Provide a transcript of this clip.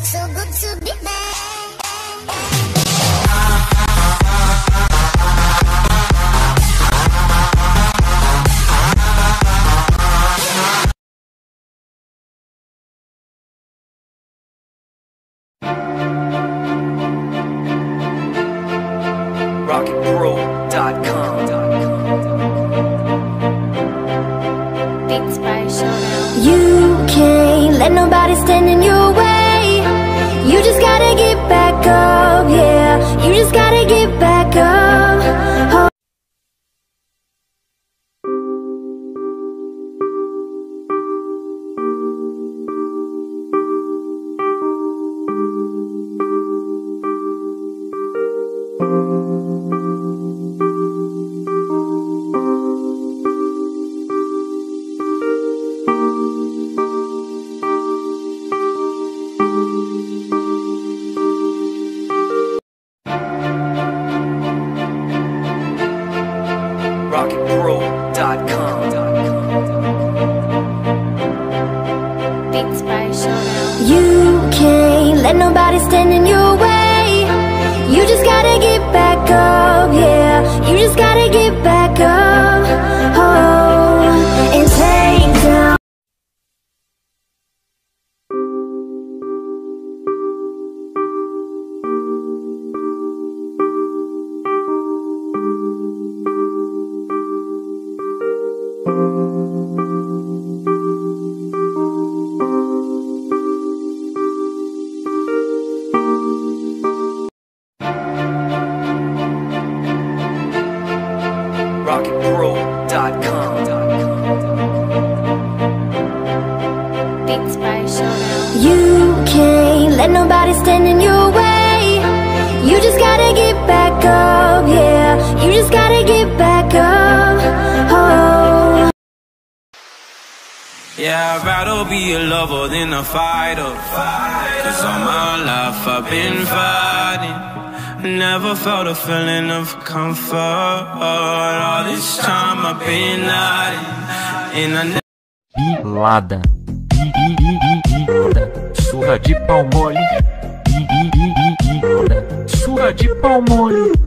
So good to be back. RocketPro.com. Beats by Showdown. You can't let nobody stand in your way. You just gotta get back up, yeah. You just gotta get back up. Oh. RocketPro.com. Beats by Showdown. You can't let nobody stand in your way. You just gotta get back up, yeah. You just gotta get back up. Oh, and take down. RocketPro.com. Beats by Showdown. You can't let nobody stand in your way. You just gotta get back up, yeah. You just gotta get back up. Oh. Yeah, I'd rather be a lover than a fighter. Cause all my life I've been fighting. Never felt a feeling of comfort. All this time I've been hiding, and I never. Pilada, surra de pau mole, surra de pau mole.